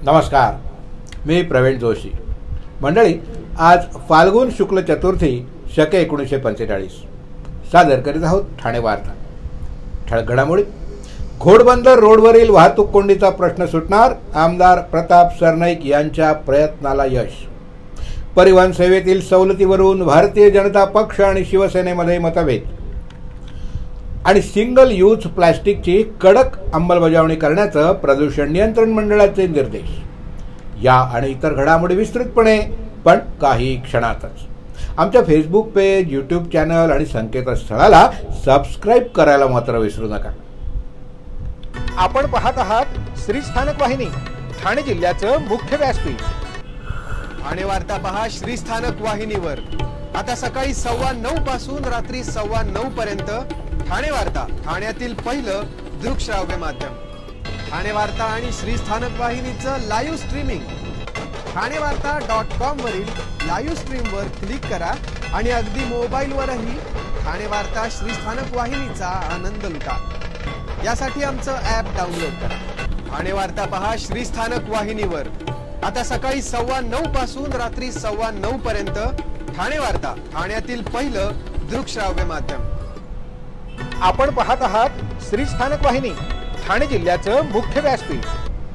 नमस्कार, मी प्रवीण जोशी. मंडळी, आज फाल्गुन शुक्ल चतुर्थी शके 1945 सादर करीत आहोत ठाणे वार्ता. ठळक घडामोडी. घोडबंदर रोडवरील वाहतूक कोंडीचा प्रश्न सुटणार, आमदार प्रताप सरनाईक यांच्या प्रयत्नाला यश. परिवहन सेवेतील सवलतीवरून भारतीय जनता पक्ष आणि शिवसेनेमध्ये मतभेद. आणि सिंगल यूज प्लास्टिकची कडक अंमलबजावणी करण्याचं प्रदूषण नियंत्रण मंडळाचे निर्देश. या आणि इतर घडामोडी विस्तृतपणे, पण काही क्षणातच. आमच्या फेसबुक पेज, यूट्यूब चॅनल आणि संकेतस्थळाला सबस्क्राईब करायला मात्र विसरू नका. आपण पाहत आहात श्री स्थानक वाहिनी, ठाणे जिल्ह्याचं मुख्य व्यासपीठ. ठाणे वार्ता पहा श्री स्थानक वाहिनीवर. आता सकाळी 9:15 पासून रात्री 9:15 पर्यंत ठाणे वार्ता, ठाण्यातील पहिलं दृकश्राव्य माध्यम. ठाणे वार्ता आणि श्री स्थानक वाहिनीचं लाईव्ह स्ट्रीमिंग. ठाणेवार्ता.com वरील लाईव्ह स्ट्रीमवर क्लिक करा आणि अगदी मोबाईलवरही ठाणे वार्ता श्री स्थानक वाहिनीचा आनंद लुटा. यासाठी आमचं ॲप डाउनलोड करा. ठाणे वार्ता पहा श्री स्थानक वाहिनीवर. आता सकाळी 9:15 पासून रात्री 9:15 पर्यंत ठाणे वार्ता, ठाण्यातील पहिलं दृकश्राव्य माध्यम. आपण पाहत आहात श्री स्थानक वाहिनी, ठाणे जिल्ह्याचं मुख्य व्यासपीठ.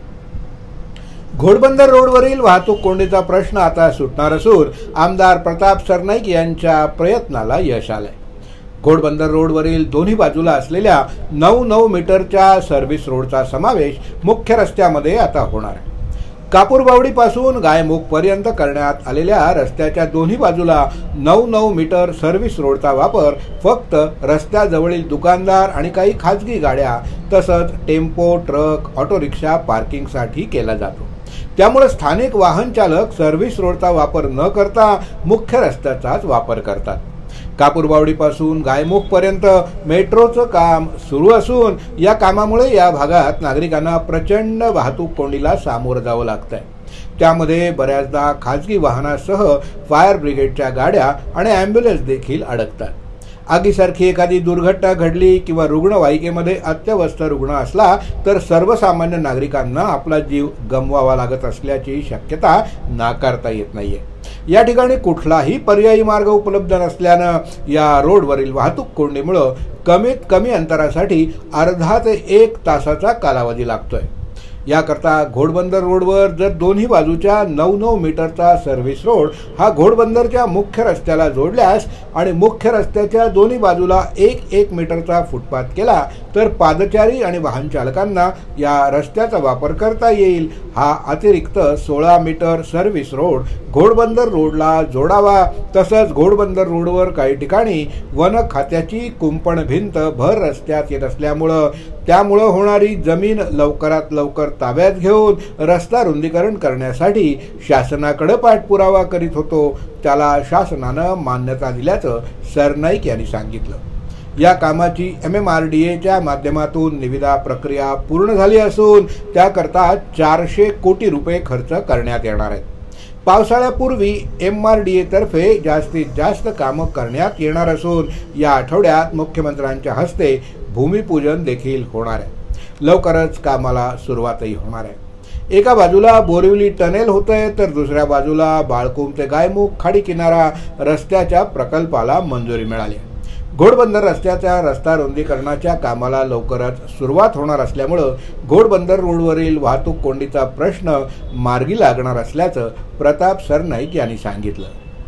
घोडबंदर रोडवरील वाहतूक कोंडीचा प्रश्न आता सुटणार असून आमदार प्रताप सरनाईक यांच्या प्रयत्नाला यश आलंय. घोडबंदर रोडवरील दोन्ही बाजूला असलेल्या 9 मीटरच्या सर्व्हिस रोडचा समावेश मुख्य रस्त्यामध्ये आता होणार आहे. कापूरबावडीपासून गायमुख पर्यंत करण्यात आलेल्या रस्त्याच्या दोन्ही बाजूला 9 मीटर सर्व्हिस रोडचा वापर फक्त रस्त्याजवळील दुकानदार आणि काही खाजगी गाड्या तसंच टेम्पो, ट्रक, ऑटो रिक्षा पार्किंगसाठी केला जातो. त्यामुळे स्थानिक वाहन चालक सर्व्हिस रोडचा वापर न करता मुख्य रस्त्याचाच वापर करतात. कापूरबावडीपासून गायमुख पर्यंत मेट्रोचं काम सुरू असून या कामामुळे या भागात नागरिकांना प्रचंड वाहतूक कोंडीला सामोरं जावं लागतंय. त्यामध्ये बऱ्याचदा खाजगी वाहनासह फायर ब्रिगेडच्या गाड्या आणि ॲम्ब्युलन्स देखील अडकतात. आगीसारखी एखादी दुर्घटना घडली किंवा रुग्णवाहिकेमध्ये अत्यवस्थ रुग्ण असला तर सर्वसामान्य नागरिकांना आपला जीव गमवावा लागत असल्याची शक्यता नाकारता येत नाहीये. या ठिकाणी कुठलाही पर्यायी मार्ग उपलब्ध नसल्यानं या रोडवरील वाहतूक कोंडीमुळे कमीत कमी अंतरासाठी अर्धा ते 1 तासाचा कालावधी लागतोय. याकरता घोडबंदर रोडवर जर दोन्ही बाजूच्या 9 मीटरचा सर्व्हिस रोड हा घोडबंदरच्या मुख्य रस्त्याला जोडल्यास आणि मुख्य रस्त्याच्या दोन्ही बाजूला 1 मीटरचा फुटपाथ केला तर पादचारी आणि वाहन चालकांना या रस्त्याचा वापर करता येईल. हा अतिरिक्त 16 मीटर सर्व्हिस रोड घोडबंदर रोडला जोडावा. तसंच घोडबंदर रोडवर काही ठिकाणी वन खात्याची कुंपण भिंत भर रस्त्यात येत असल्यामुळं त्यामुळं होणारी जमीन लवकरात लवकर ताब्यात घेऊन रस्ता रुंदीकरण करण्यासाठी शासनाकडे पाठपुरावा करीत होतो. त्याला शासनानं मान्यता दिल्याचं सरनाईक यांनी सांगितलं. या कामाची MMRDAच्या माध्यमातून निविदा प्रक्रिया पूर्ण झाली असून त्याकरता 400 कोटी रुपये खर्च करण्यात येणार आहेत. पावसाळ्यापूर्वी MRDA तर्फे जास्तीत जास्त कामं करण्यात येणार असून या आठवड्यात मुख्यमंत्र्यांच्या हस्ते भूमिपूजन देखील होणार आहे. लवकरच कामाला सुरुवातही होणार आहे. एका बाजूला बोरिवली टनेल होतंय तर दुसऱ्या बाजूला बाळकुम ते गायमुख खाडी किनारा रस्त्याच्या प्रकल्पाला मंजुरी मिळाली. घोडबंदर रस्त्याच्या रस्ता रुंदीकरणाच्या कामाला लवकरच सुरुवात होणार असल्यामुळं घोडबंदर रोडवरील वाहतूक कोंडीचा प्रश्न मार्गी लागणार असल्याचं प्रताप सरनाईक यांनी सांगितलं.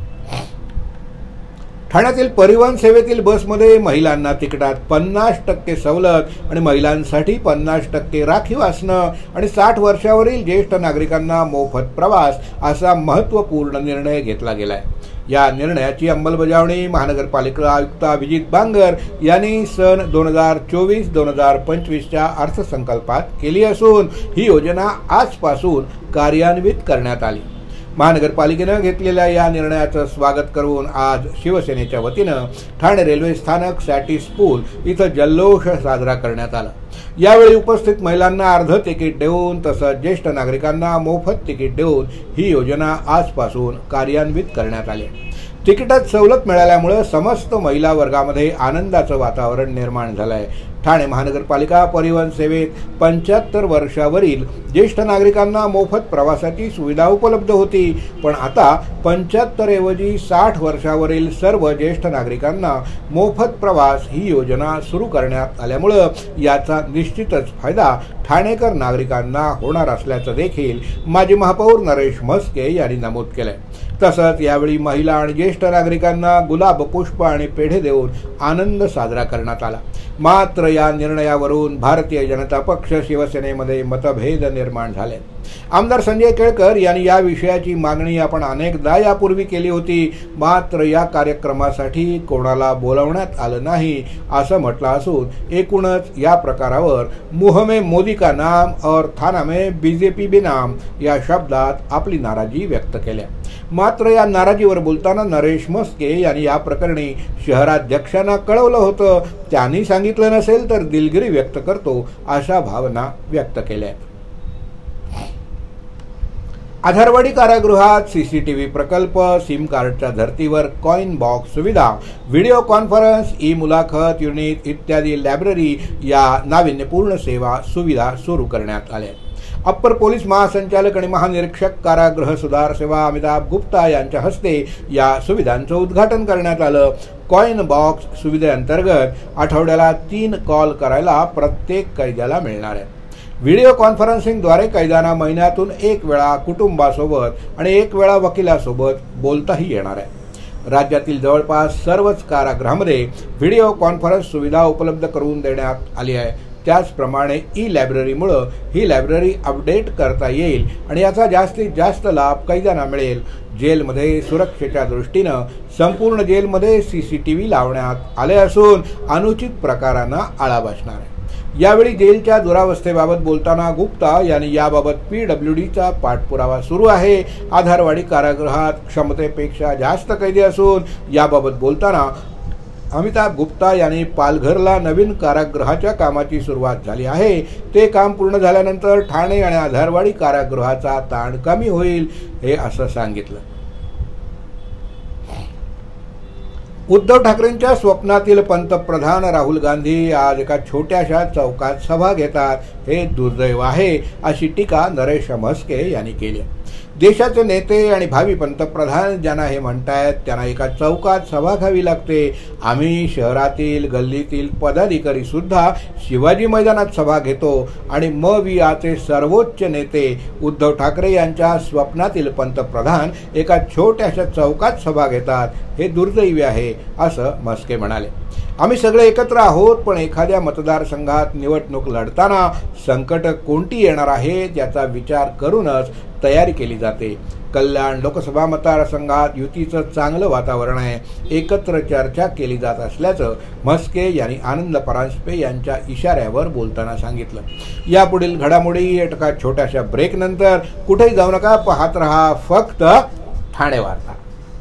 ठाण्यातील परिवहन सेवेतील बसमध्ये महिलांना तिकिटात 50% सवलत आणि महिलांसाठी 50% राखीव असणं आणि 60 वर्षावरील ज्येष्ठ नागरिकांना मोफत प्रवास असा महत्त्वपूर्ण निर्णय घेतला गेलाय. या निर्णयाची अंमलबजावणी महानगरपालिका आयुक्त अभिजित बांगर यांनी सन 2024-2025च्या अर्थसंकल्पात केली असून ही योजना आजपासून कार्यान्वित करण्यात आली. महानगरपालिकेनं घेतलेल्या या निर्णयाचं स्वागत करून आज शिवसेनेच्या वतीनं ठाणे रेल्वे स्थानक सॅटिस पूल इथं जल्लोष साजरा करण्यात आला. यावेळी उपस्थित महिलांना अर्ध तिकीट देऊन तसंच ज्येष्ठ नागरिकांना मोफत तिकीट देऊन ही योजना आजपासून कार्यान्वित करण्यात आली. तिकिटात सवलत मिळाल्यामुळे समस्त महिला वर्गामध्ये आनंदाचं वातावरण निर्माण झालंय. ठाणे महानगरपालिका परिवहन सेवेत 75 वर्षावरील ज्येष्ठ नागरिकांना मोफत प्रवासाची सुविधा उपलब्ध होती, पण आता 75 ऐवजी 60 वर्षावरील सर्व ज्येष्ठ नागरिकांना मोफत प्रवास ही योजना सुरू करण्यात आल्यामुळे याचा निश्चितच फायदा ठाणेकर नागरिकांना होणार असल्याचं देखील माजी महापौर नरेश म्हस्के यांनी नमूद केलंय। तसंच यावेळी महिला आणि ज्येष्ठ नागरिकांना गुलाब, पुष्प आणि पेढे देऊन आनंद साजरा करण्यात आला। मात्र या निर्णयावरून भारतीय जनता पक्ष शिवसेनेमध्ये मतभेद निर्माण झाले। आमदार संजय केळकर यांनी या विषयाची मागणी आपण अनेकदा यापूर्वी केली होती, मात्र या कार्यक्रमासाठी कोणाला बोलवण्यात आलं नाही असं म्हटलं असून एकूणच या प्रकारावर मुँह में मोदी का नाम और थाना में बीजेपी बेनाम या शब्दात आपली नाराजी व्यक्त केली। मात्र या नाराजीवर बोलताना नरेश म्हस्के यांनी या प्रकरणी शहराध्यक्षांना कळवलं होतं, त्यांनी सांगितलं नसेल तर दिलगिरी व्यक्त करतो अशा भावना व्यक्त केल्या। आधारवाडी कारागृहात सीसीटीव्ही प्रकल्प, सिम कार्डच्या धर्तीवर कॉइन बॉक्स सुविधा, व्हिडिओ कॉन्फरन्स, ई मुलाखत युनिट इत्यादी लायब्ररी या नाविन्यपूर्ण सेवा सुविधा सुरू करण्यात आल्या। अप्पर पोलीस महासंचालक आणि महानिरीक्षक कारागृह सुधार सेवा अमिताभ गुप्ता यांच्या हस्ते या सुविधांचं उद्घाटन करण्यात आलं। कॉइन बॉक्स सुविधेअंतर्गत आठवड्याला 3 कॉल करायला प्रत्येक कैद्याला मिळणार आहे। व्हिडिओ कॉन्फरन्सिंगद्वारे कैद्यांना महिन्यातून 1 वेळा कुटुंबासोबत आणि 1 वेळा वकिलासोबत बोलताही येणार आहे। राज्यातील जवळपास सर्वच कारागृहामध्ये व्हिडिओ कॉन्फरन्स सुविधा उपलब्ध करून देण्यात आली आहे। त्याचप्रमाणे ई लायब्ररीमुळे ही लायब्ररी अपडेट करता येईल आणि याचा जास्तीत जास्त लाभ कैद्यांना मिळेल। जेलमध्ये सुरक्षेच्या दृष्टीनं संपूर्ण जेलमध्ये सीसीटीव्ही लावण्यात आले असून अनुचित प्रकारांना आळा बसणार आहे। यावेळी जेलच्या दुरावस्थेबाबत बोलताना गुप्ता यांनी याबाबत PWDचा पाठपुरावा सुरू आहे। आधारवाडी कारागृहात क्षमतेपेक्षा जास्त कैदी असून याबाबत बोलताना अमिताभ गुप्ता यांनी पालघरला नवीन कारागृहाच्या कामाची सुरुवात झाली आहे, ते काम पूर्ण झाल्यानंतर ठाणे आणि आधारवाडी कारागृहाचा ताण कमी होईल हे असं सांगितलं। उद्धव ठाकरेंच्या स्वप्नातील पंतप्रधान राहुल गांधी आज एका छोट्याशा चौकात सभा घेतात, हे दुर्दैव आहे अशी टीका नरेश म्हस्के यांनी केली। देशाचे नेते आणि भावी पंतप्रधान ज्यांना हे म्हणतायत त्यांना एका चौकात सभा घ्यावी लागते। आम्ही शहरातील गल्लीतील पदाधिकारी सुद्धा शिवाजी मैदानात सभा घेतो आणि मवियाचे सर्वोच्च नेते उद्धव ठाकरे यांच्या स्वप्नातील पंतप्रधान एका छोट्याशा चौकात सभा घेतात, हे दुर्दैवी आहे असं म्हस्के म्हणाले। आम्ही सगळे एकत्र आहोत, पण एखाद्या मतदारसंघात निवडणूक लढताना संकट कोणती येणार आहे याचा विचार करूनच तयारी केली जाते। कल्याण लोकसभा मतदारसंघात युतीचं चांगलं वातावरण आहे, एकत्र चर्चा केली जात असल्याचं म्हस्के यांनी आनंद परांजपे यांच्या इशाऱ्यावर बोलताना सांगितलं। यापुढील घडामोडी एका छोट्याशा ब्रेक नंतर कुठेही जाऊ नका, पाहत रहा फक्त ठाणे वार्ता।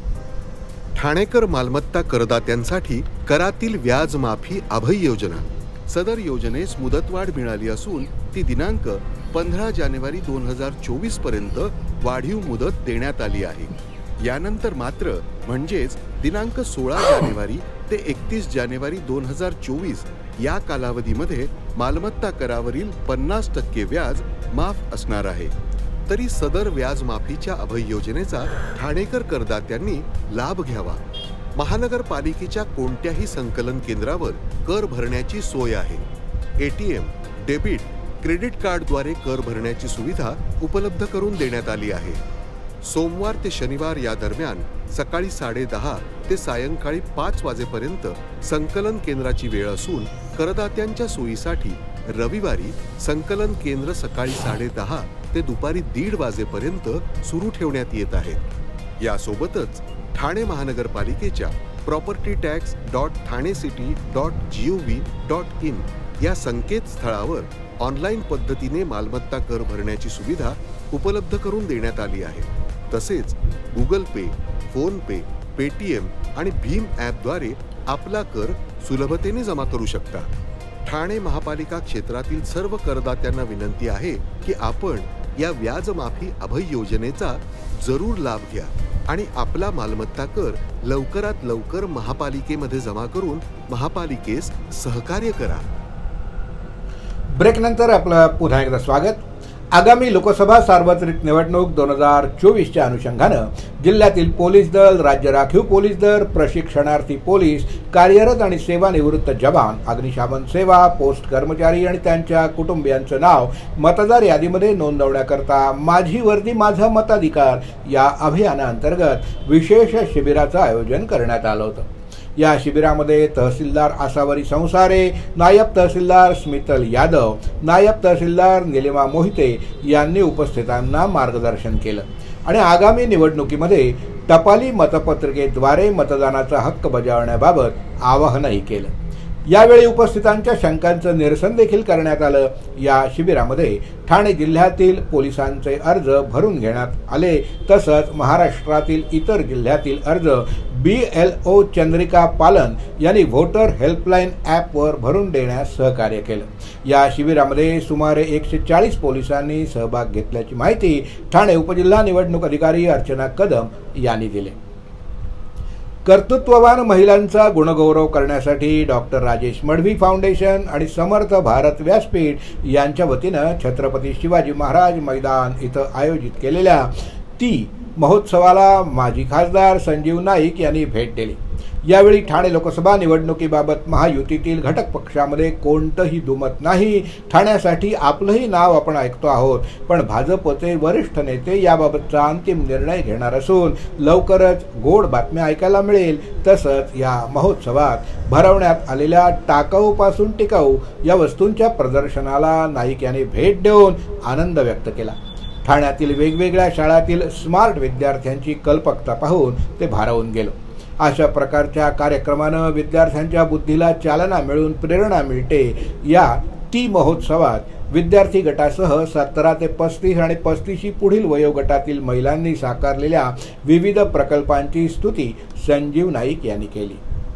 ठाणेकर मालमत्ता करदात्यांसाठी करातील व्याज माफी अभय योजना। सदर योजनेस मुदतवाढ मिळाली असून ती दिनांक 15 जानेवारी 2024 पर्यंत वाढीव मुदत देण्यात आली आहे। यानंतर मात्र म्हणजेच दिनांक 16 जानेवारी ते 31 जानेवारी 2024 या कालावधीमध्ये मालमत्ता करावरील 50% व्याज माफ असणार आहे। तरी सदर व्याज माफीच्या अभय योजनेचा ठाणेकर करदात्यांनी लाभ घ्यावा। महानगरपालिकेच्या कोणत्याही संकलन केंद्रावर कर भरण्याची सोय आहे। ATM, डेबिट, क्रेडिट कार्डद्वारे कर भरण्याची सुविधा उपलब्ध करून देण्यात आली आहे। सोमवार ते शनिवार या दरम्यान सकाळी 10:30 ते सायंकाळी 5 वाजेपर्यंत संकलन केंद्राची वेळ असून करदात्यांच्या सोयीसाठी रविवारी संकलन केंद्र सकाळी 10:30 ते दुपारी 1:30 वाजेपर्यंत सुरू ठेवण्यात येत आहेत। यासोबतच ठाणे महानगरपालिकेच्या propertytax.thanecity.gov.in या संकेतस्थळावर ऑनलाईन पद्धतीने मालमत्ता कर भरण्याची सुविधा उपलब्ध करून देण्यात आली आहे। तसेच Google Pay, PhonePe, Paytm आणि भीम ॲपद्वारे आपला कर सुलभतेने जमा करू शकता। ठाणे महापालिका क्षेत्रातील सर्व करदात्यांना विनंती आहे की आपण या व्याज माफी अभय योजनेचा जरूर लाभ घ्या आणि आपला मालमत्ता कर लवकरात लवकर महापालिकेमध्ये जमा करून महापालिकेस सहकार्य करा। ब्रेकनंतर आपलं पुन्हा एकदा स्वागत. आगामी लोकसभा सार्वत्रिक निवडणूक 2024च्या अनुषंगानं जिल्ह्यातील पोलीस दल, राज्य राखीव पोलीस दल, प्रशिक्षणार्थी पोलीस, कार्यरत आणि सेवानिवृत्त जवान, अग्निशमन सेवा, पोस्ट कर्मचारी आणि त्यांच्या कुटुंबियांचं नाव मतदार यादीमध्ये नोंदवण्याकरता माझी वर्दी माझा मताधिकार या अभियानाअंतर्गत विशेष शिबिराचं आयोजन करण्यात आलं होतं. या शिबिरामध्ये तहसीलदार आसावरी संसारे, नायब तहसीलदार स्मितल यादव, नायब तहसीलदार निलिमा मोहिते यांनी उपस्थितांना मार्गदर्शन केलं आणि आगामी निवडणुकीमध्ये टपाली मतपत्रिकेद्वारे मतदानाचा हक्क बजावण्याबाबत आवाहनही केलं. यावेळी उपस्थितांच्या शंकांचं निरसन देखील करण्यात आलं. या शिबिरामध्ये ठाणे जिल्ह्यातील पोलिसांचे अर्ज भरून घेण्यात आले. तसंच महाराष्ट्रातील इतर जिल्ह्यातील अर्ज BLO चंद्रिका पालन यांनी व्होटर हेल्पलाईन ॲपवर भरून देण्यास सहकार्य केलं. या शिबिरामध्ये सुमारे 140 पोलिसांनी सहभाग घेतल्याची माहिती ठाणे उपजिल्हा निवडणूक अधिकारी अर्चना कदम यांनी दिली. कर्तृत्ववान महिलांचा गुणगौरव करण्यासाठी डॉक्टर राजेश मडवी फाउंडेशन आणि समर्थ भारत व्यासपीठ यांच्या वतीनं छत्रपती शिवाजी महाराज मैदान इथं आयोजित केलेल्या ती महोत्सवाला माजी खासदार संजीव नाईक यांनी भेट दिली. यावेळी ठाणे लोकसभा निवडणुकीबाबत महायुतीतील घटक पक्षामध्ये कोणतंही दुमत नाही. ठाण्यासाठी आपलंही नाव आपण ऐकतो आहोत, पण भाजपचे वरिष्ठ नेते याबाबतचा अंतिम निर्णय घेणार असून लवकरच गोड बातम्या ऐकायला मिळेल. तसंच या महोत्सवात भरवण्यात आलेल्या टाकाऊपासून टिकाऊ या वस्तूंच्या प्रदर्शनाला नाईक यांनी भेट देऊन आनंद व्यक्त केला. ठाण्यातील वेगवेगळ्या शाळांतील स्मार्ट विद्यार्थ्यांची कल्पकता पाहून ते भारावून गेलो. अशा प्रकारच्या कार्यक्रमानं विद्यार्थ्यांच्या बुद्धीला चालना मिळून प्रेरणा मिळते. या टी महोत्सवात विद्यार्थी गटासह 17 ते 35 आणि 35 पुढील वयोगटातील महिलांनी साकारलेल्या विविध प्रकल्पांची स्तुती संजीव नाईक यांनी केली.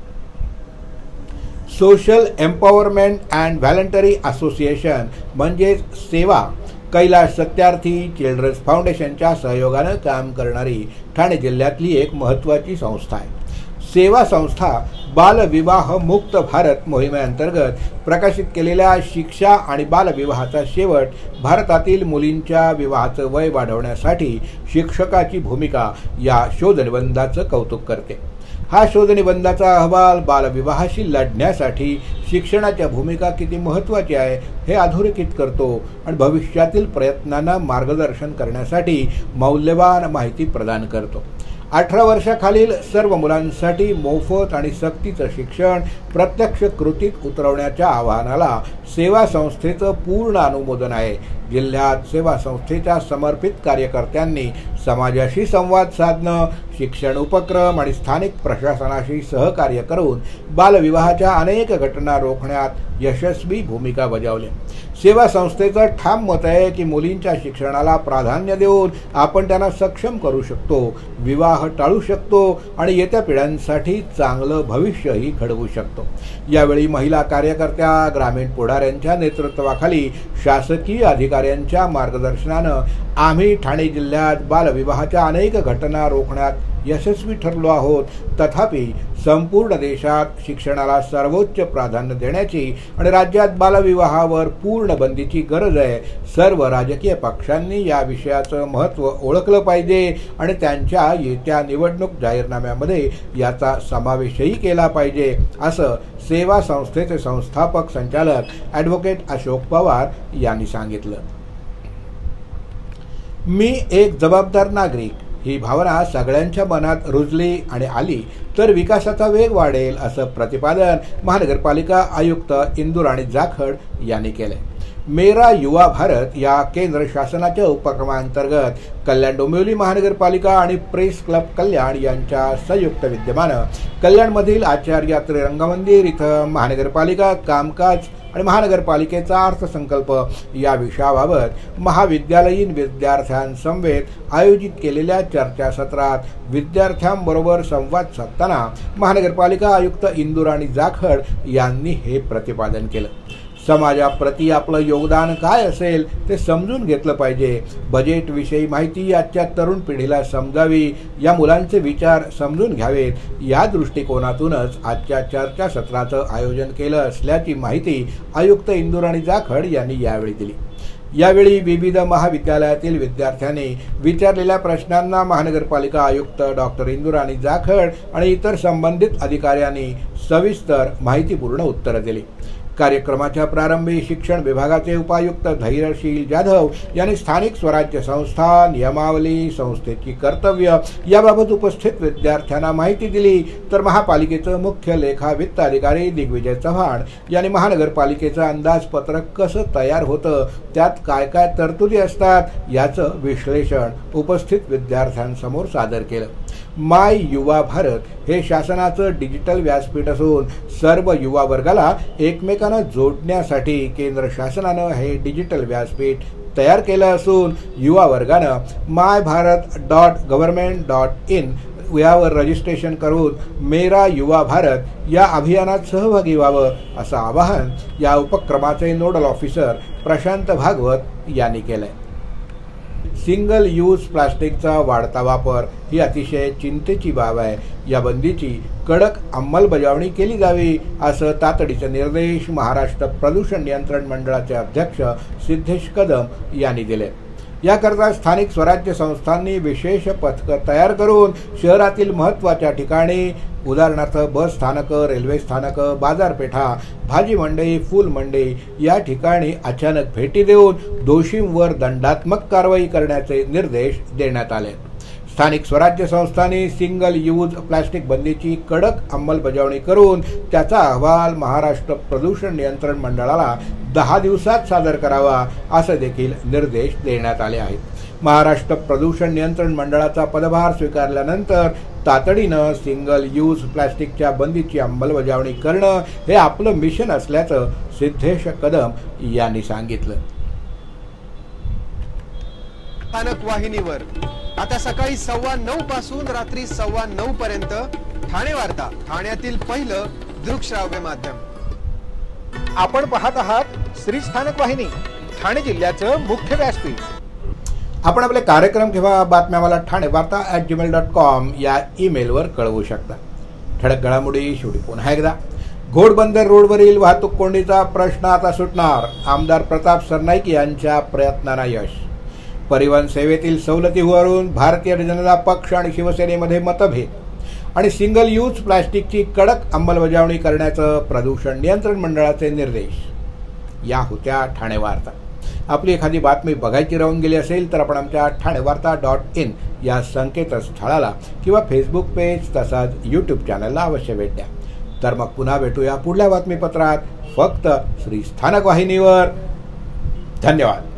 Social empowerment and voluntary association म्हणजेच सेवा, कैलाश सत्यार्थी चिल्ड्रन्स फाउंडेशनच्या सहयोगानं काम करणारी ठाणे जिल्ह्यातली एक महत्त्वाची संस्था आहे. सेवा संस्था बालविवाह मुक्त भारत मोहिमेअंतर्गत प्रकाशित केलेल्या शिक्षा आणि बालविवाहाचा शेवट, भारतातील मुलींच्या विवाहाचं वय वाढवण्यासाठी शिक्षकाची भूमिका या शोधनिबंधाचं कौतुक करते. हा शोधनिबंधाचा अहवाल बालविवाहाशी लढण्यासाठी शिक्षणाच्या भूमिका किती महत्त्वाची आहे हे अधोरेखित करतो आणि भविष्यातील प्रयत्नांना मार्गदर्शन करण्यासाठी मौल्यवान माहिती प्रदान करतो. 18 वर्षाखालील सर्व मुलांसाठी मोफत आणि सक्तीचं शिक्षण प्रत्यक्ष कृतीत उतरवण्याच्या आवाहनाला सेवा संस्थेचं पूर्ण अनुमोदन आहे. जिल्ह्यात सेवा संस्थेच्या समर्पित कार्यकर्त्यांनी समाजाशी संवाद साधणं, शिक्षण उपक्रम आणि स्थानिक प्रशासनाशी सहकार्य करून बालविवाहाच्या अनेक घटना रोखण्यात यशस्वी भूमिका बजावली. सेवा संस्थेचं ठाम मत आहे की मुलींच्या शिक्षणाला प्राधान्य देऊन आपण त्यांना सक्षम करू शकतो, विवाह टाळू शकतो आणि येत्या पिढ्यांसाठी चांगलं भविष्यही घडवू शकतो. यावेळी महिला कार्यकर्त्या, ग्रामीण पुढाऱ्यांच्या नेतृत्वाखाली शासकीय अधिकाऱ्यांच्या मार्गदर्शनानं आम्ही ठाणे जिल्ह्यात बालविवाहाच्या अनेक घटना रोखण्यात यशस्वी ठरलो आहोत. तथापि संपूर्ण देशात शिक्षणाला सर्वोच्च प्राधान्य देण्याची आणि राज्यात बालविवाहावर पूर्ण बंदीची गरज आहे. सर्व राजकीय पक्षांनी या विषयाचं महत्त्व ओळखलं पाहिजे आणि त्यांच्या येत्या निवडणूक जाहीरनाम्यामध्ये याचा समावेशही केला पाहिजे, असं सेवा संस्थेचे संस्थापक संचालक ॲडव्होकेट अशोक पवार यांनी सांगितलं. मी एक जबाबदार नागरिक ही भावना सगळ्यांच्या मनात रुजली आणि आली तर विकासाचा वेग वाढेल, असं प्रतिपादन महानगरपालिका आयुक्त इंदुराणी जाखड यांनी केले. मेरा युवा भारत या केंद्र शासनाच्या उपक्रमांतर्गत कल्याण डोंबिवली महानगरपालिका आणि प्रेस क्लब कल्याण यांच्या संयुक्त विद्यमानं कल्याणमधील आचार्य रंगमंदिर इथं महानगरपालिका कामकाज आणि महानगरपालिकेचा अर्थसंकल्प या विषयाबाबत महाविद्यालयीन विद्यार्थ्यांसमवेत आयोजित केलेल्या चर्चासत्रात विद्यार्थ्यांबरोबर संवाद साधताना महानगरपालिका आयुक्त इंदुराणी जाखड यांनी हे प्रतिपादन केलं. समाजाप्रती आपलं योगदान काय असेल ते समजून घेतलं पाहिजे. बजेटविषयी माहिती आजच्या तरुण पिढीला समजावी, या मुलांचे विचार समजून घ्यावेत, या दृष्टिकोनातूनच आजच्या चर्चासत्राचं आयोजन केलं असल्याची माहिती आयुक्त इंदुराणी जाखड यांनी यावेळी दिली. यावेळी विविध महाविद्यालयातील विद्यार्थ्यांनी विचारलेल्या प्रश्नांना महानगरपालिका आयुक्त डॉक्टर इंदुराणी जाखड आणि इतर संबंधित अधिकाऱ्यांनी सविस्तर माहितीपूर्ण उत्तरं दिली. कार्यक्रमाच्या प्रारंभी शिक्षण विभागाचे उपायुक्त धैर्यशील जाधव यांनी स्थानिक स्वराज्य संस्था, नियमावली, संस्थेची कर्तव्य याबाबत उपस्थित विद्यार्थ्यांना माहिती दिली. तर महापालिकेचं मुख्य लेखा वित्त अधिकारी दिग्विजय चव्हाण यांनी महानगरपालिकेचं अंदाजपत्रक कसं तयार होतं, त्यात काय काय तरतुदी असतात याचं विश्लेषण उपस्थित विद्यार्थ्यांसमोर सादर केलं. माय युवा भारत हे शासनाचं डिजिटल व्यासपीठ असून सर्व युवा वर्गाला एकमेकांना जोडण्यासाठी केंद्र शासनानं हे डिजिटल व्यासपीठ तयार केलं असून युवा वर्गानं myBharat.government.in यावर रजिस्ट्रेशन करून मेरा युवा भारत या अभियानात सहभागी व्हावं असं आवाहन या उपक्रमाचे नोडल ऑफिसर प्रशांत भागवत यांनी केलंय. सिंगल यूज प्लास्टिकचा वाढता वापर ही अतिशय चिंतेची बाब आहे. या बंदीची कडक अंमलबजावणी केली जावी असं तातडीचे निर्देश महाराष्ट्र प्रदूषण नियंत्रण मंडळाचे अध्यक्ष सिद्धेश कदम यांनी दिले. याकरता स्थानिक स्वराज्य संस्थांनी विशेष पथकं तयार करून शहरातील महत्त्वाच्या ठिकाणी उदाहरणार्थ बस स्थानकं, रेल्वे स्थानकं, बाजारपेठा, भाजी मंडई, फूल मंडई या ठिकाणी अचानक भेटी देऊन दोषींवर दंडात्मक कारवाई करण्याचे निर्देश देण्यात आले. स्थानिक स्वराज्य संस्थांनी सिंगल यूज प्लास्टिक बंदीची कडक अंमलबजावणी करून त्याचा अहवाल महाराष्ट्र प्रदूषण नियंत्रण मंडळाला 10 दिवसात सादर करावा असे देखील निर्देश देण्यात आले आहेत. महाराष्ट्र प्रदूषण नियंत्रण मंडळाचा पदभार स्वीकारल्यानंतर तातडीनं सिंगल यूज प्लास्टिकच्या बंदीची अंमलबजावणी करणं हे आपलं मिशन असल्याचं सिद्धेश कदम यांनी सांगितलं. स्थानक वाहिनीवर आता सकाळी 9:15 पासून रात्री 9:15 पर्यंत ठाणे वार्ता, ठाण्यातील पहिलं दृकश्राव्य माध्यम. आपण पाहत आहात श्री स्थानक वाहिनी, ठाणे जिल्ह्याचं मुख्य व्यासपीठ. आपण आपले कार्यक्रम किंवा बातम्या मला ठाणेवार्ता@gmail.com या ईमेलवर कळवू शकता. ठळक घडामोडी शेवटी पुन्हा एकदा. घोडबंदर रोडवरील वाहतूक कोंडीचा प्रश्न आता सुटणार, आमदार प्रताप सरनाईक यांच्या प्रयत्नांना यश. परिवहन सेवेतील सवलतीवरून भारतीय जनता पक्ष आणि शिवसेनेमध्ये मतभेद आणि सिंगल यूज प्लास्टिकची कडक अंमलबजावणी करण्याचं प्रदूषण नियंत्रण मंडळाचे निर्देश. या होत्या ठाणे वार्ता. आपली एखादी बातमी बघायची राहून गेली असेल तर आपण आमच्या ठाणेवार्ता.in या संकेतस्थळाला किंवा फेसबुक पेज तसाच यूट्यूब चॅनलला अवश्य भेट द्या. तर मग पुन्हा भेटूया पुढल्या बातमीपत्रात फक्त श्री स्थानक वाहिनीवर. धन्यवाद.